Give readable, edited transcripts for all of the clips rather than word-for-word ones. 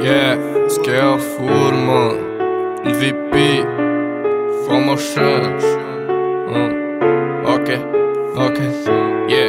Yeah, Scareful, man. VP, Promotion. Ok, yeah.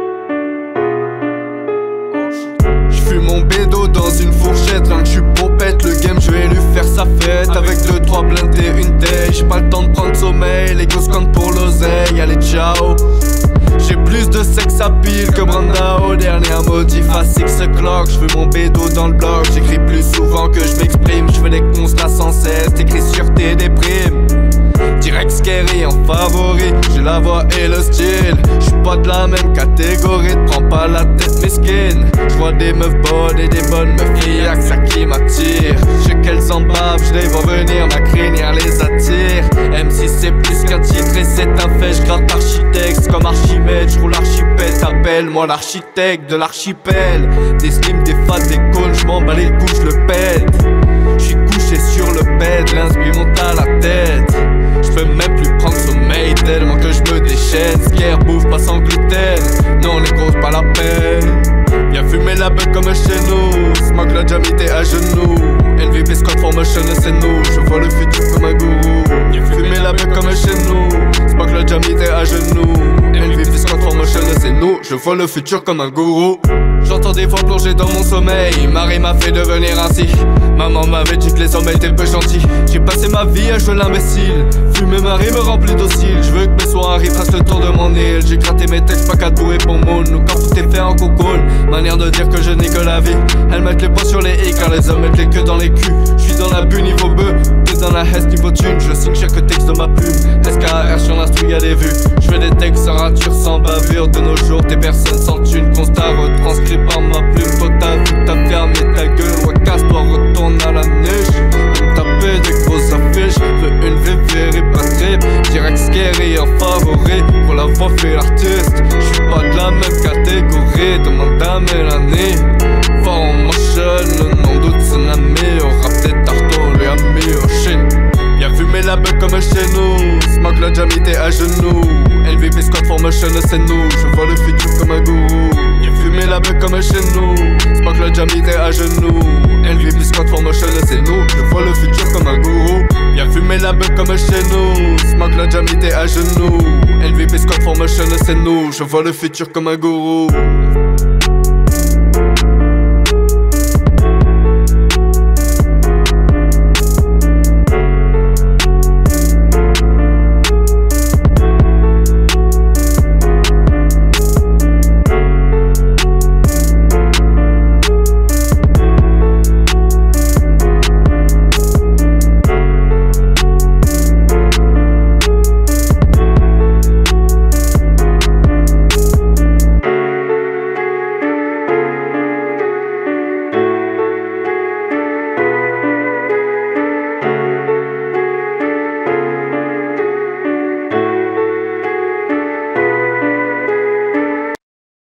J'fume mon bédo dans une fourchette, rien que j'suis popette. Le game, je vais lui faire sa fête. Avec 2-3 blindés, une day. J'ai pas le temps de prendre sommeil, les gosses comptent pour l'oseille. Allez, ciao. J'ai plus de sexe à pile que Brandao. Dernière modif à 6 o'clock. J'fais mon bédo dans le bloc. J'écris plus souvent que je m'exprime. J'fais des constats sans cesse. T'écris sur tes déprimes. Direct scary en favori. J'ai la voix et le style. J'suis pas de la même catégorie. Prends pas la tête mesquine. J'vois des meufs bonnes et des bonnes meufs. Y'a que ça qui m'attire. J'sais qu'elles en bavent, j'les vois venir. Ma crinière les attire. M6 c'est plus qu'un titre et c'est un fait. J'gratte architecte comme Archimède. J'roule archipel, t'appelles-moi l'architecte de l'archipel. Des slims, des fats, des cônes. J'm'en bats les couilles, j'le pète. J'suis couché sur le bed, l'inspi monte à la tête. J'peux même plus prendre sommeil tellement que j'me déchaîne. Scare, bouffe pas sans gluten. Non les grosses pas la peine. Viens fumer la beuh comme chez nous. Smoke la jamité à genoux. NVP Squad Formation c'est nous. Je vois le futur comme un gourou. Viens fumer la beuh comme chez nous. Smoke la jamité à genoux. NVP Squad Formation c'est nous. Je vois le futur comme un gourou. J'entends des voix plonger dans mon sommeil. Marie m'a fait devenir ainsi. Maman m'avait dit que les hommes étaient peu gentils. J'ai passé ma vie à jouer l'imbécile. Fumer Marie me remplit docile. Je veux que mes soins arrivent, fassent le tour de mon île. J'ai gratté mes textes, pas qu'à douer pour moon. Nous quand tout est fait en cocoon. Manière de dire que je n'ai que la vie. Elles mettent les poings sur les i car les hommes mettent les queues dans les culs. J'suis dans la bu niveau bœuf, t'es dans la hesse niveau thune. Je signe chaque texte de ma plume. SKR sur l'instru y'a des vues. J'fais des textes sans rature, sans bavure. De nos jours des personnes sans thune. Constat retranscrit par ma plume. Toi t'as vu, t'as fermé ta gueule. Ouais casse-toi, retourne à la niche. Comme taper des grosses affiches. Veux une VV pas trip. Direct scary en favori. Pour la voix fait l'artiste. J'suis pas de la même catégorie. Demande à Mélanie. Formation, le nom doute c'est la meilleure. Rap des tartos, les amis au Chine. Viens fumer la beuh comme chez nous. Smoke la jamité à genoux. NVP Squad Formation c'est nous. Je vois le futur comme un gourou. Viens fumer la beuh comme chez nous. Smoke la jamité à genoux. NVP Squad Formation c'est nous. Je vois le futur comme un gourou. Viens fumer la beuh comme chez nous. Smoke la jamité à genoux. NVP Squad Formation c'est nous. Je vois le futur comme un gourou.